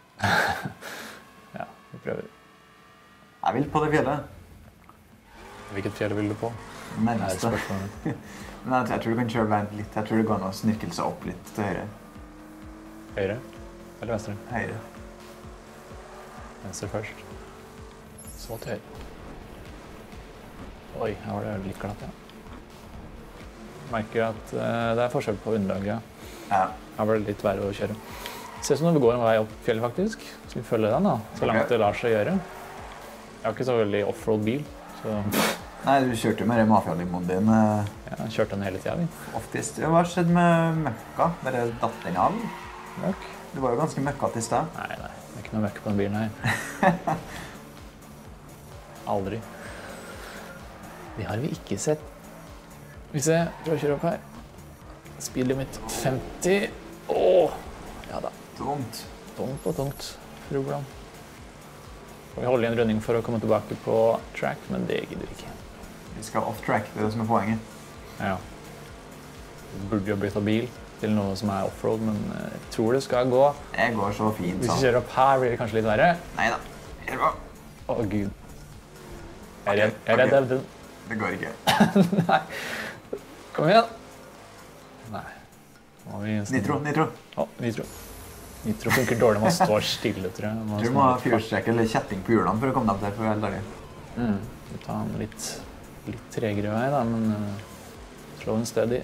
Ja, vi prøver. Jeg vil på det fjellet. Hvilket fjell vil du på? Det er Nærmeste. spørsmålet. Men jeg, jeg tror du kan kjøre veien litt. Jeg tror det går an å snirkle seg opp litt til høyre. Høyre eller venstre? Høyre. Venstre først. Så til høyre. Oi, her var det litt glatt, ja. Jeg merker at uh, det er forskjell på underlaget. Ja. Her var det litt verre å kjøre. Det ser ut som det går en vei opp fjellet, faktisk. Så vi følger den da, så langt Ok. det lar seg gjøre. Jeg har ikke så veldig offroad bil, så Nei, du kjørte jo med mafialimoen din eh, jeg kjørte den hele tiden. oftest. Ja, hva skjedde med møkka? Bare datt den av? Møkk? Du var jo ganske møkkete i sted. Nei, nei, det er ikke noe møkk på den bilen her. Aldri. Det har vi ikke sett. Vi ser, prøv å kjøre opp her. Speed limit femti. Åh, ja da. Tungt. Tungt og tungt, fru Blom. Vi holder i en runding for å komme tilbake på track, men det gidder vi ikke. Vi skal off-track, det er det som er poenget. Ja. Det burde jo blitt av bil til noe som er offroad, men jeg tror det skal gå. Det går så fint, Hvis vi så. kjører opp her, blir det kanskje litt verre. Neida, det går. Å, Gud. Jeg er redd, jeg er redd, Ok. Audun. Det går ikke. Nei. Kom igjen. Nei. Nå må vi... Nitro, nitro. Å, nitro. Nitro funker dårlig når man står stille, tror jeg. Man Du må ha fyrstrek eller kjetting på hjulene for å komme dem til for hele dagen. Mm. Vi tar en litt, litt tregere vei, da, men uh, slow and steady.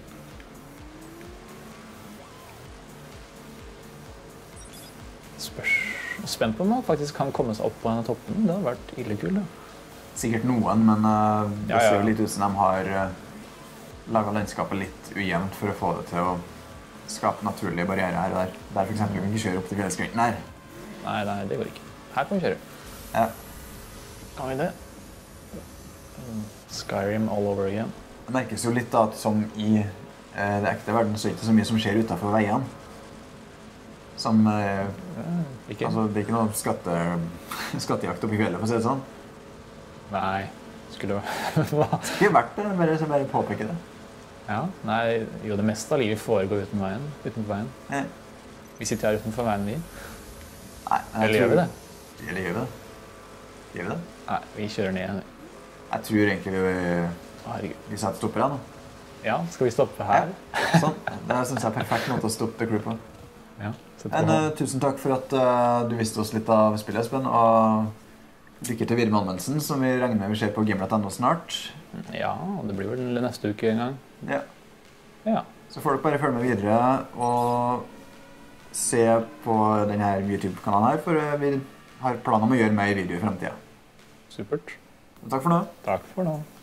Spørs. Spent på om man faktisk kan komme seg opp på denne toppen. Det har vært ille kul, da. Sikkert noen, men uh, det Ja, ja. ser jo litt ut som de har uh, laget landskapet litt ujevnt for å få det til å skape naturlige barrierer her og der. Der for eksempel kan vi ikke kjøre opp til fjellskrinten her. Nei, nei, det går ikke. Her kan vi kjøre. Ja. Kan vi det? Mm. Skyrim all over again. Det merkes jo litt da, at som i uh, det ekte verden så er det ikke så mye som skjer utenfor veiene. Som, uh, Ikke? altså det er ikke noe skatte, skattejakt oppe i fjellet, for å si det sånn. Nei. Skulle det Hva? Det har ikke vært det, bare, så bare påpeker det. Ja, nei, jo, det meste av livet foregår uten veien, utenfor veien. Ja. Vi sitter her utenfor veien, vi. Nei, men jeg Eller gjør tror- vi det? Eller gjør vi det? Gjør vi det? Nei, vi kjører ned igjen. Jeg tror egentlig vi, Å, herregud. vi setter stopper igjen. Ja, skal vi stoppe her? Sånn. Det synes jeg er perfekt måte å stoppe The Crew på. Ja. sette på Men, hånd. uh, tusen takk for at uh, du visste oss litt av spillet, Espen, og lykke til videre med anmeldelsen, som vi regner med vi ser på gamelet punkt no snart. Ja, det blir vel neste uke en gang. Ja. Ja. Så får dere bare følge med videre og se på denne YouTube-kanalen her, for uh, vi har planer om å gjøre mer video i fremtiden. Supert. Takk for nå. Takk for nå.